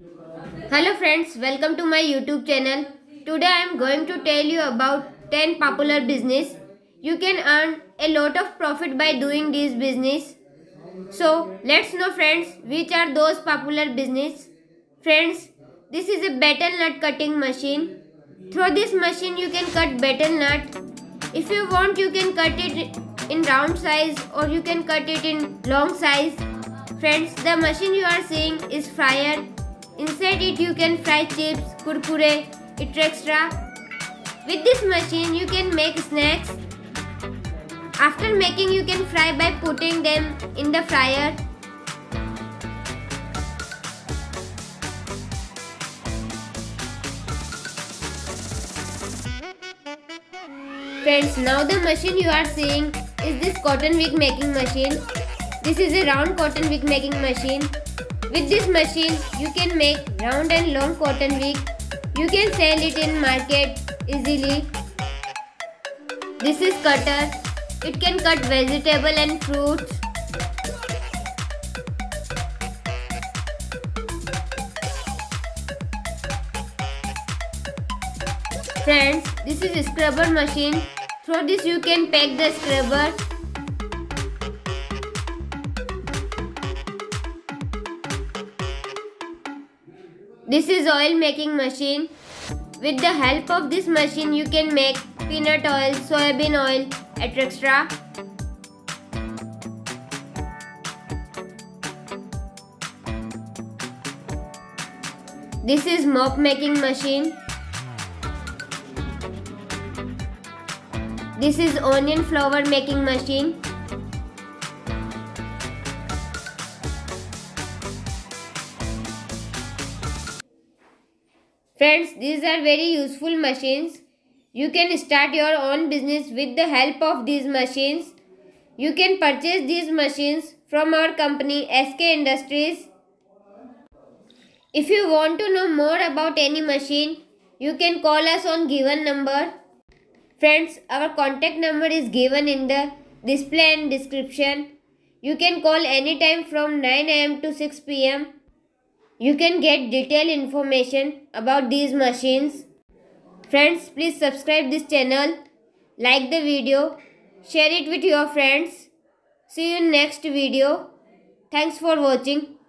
Hello friends, welcome to my YouTube channel. Today I am going to tell you about 10 popular business. You can earn a lot of profit by doing this business. So let's know friends, which are those popular business. Friends, this is a betel nut cutting machine. Through this machine you can cut betel nut. If you want you can cut it in round size or you can cut it in long size. Friends, the machine you are seeing is fryer. Inside it you can fry chips, kurkure, etc. With this machine you can make snacks. After making you can fry by putting them in the fryer. Friends, now the machine you are seeing is this cotton wig making machine. This is a round cotton wig making machine. With this machine, you can make round and long cotton wig. You can sell it in market easily. This is cutter. It can cut vegetable and fruits. Friends, this is a scrubber machine. Through this you can pack the scrubber. This is oil making machine. With the help of this machine you can make peanut oil, soybean oil, etc. This is mop making machine. This is onion flour making machine. Friends, these are very useful machines. You can start your own business with the help of these machines. You can purchase these machines from our company SK Industries. If you want to know more about any machine, you can call us on given number. Friends, our contact number is given in the display and description. You can call anytime from 9 am to 6 pm. You can get detailed information about these machines. Friends, please subscribe this channel, like the video, share it with your friends. See you in next video. Thanks for watching.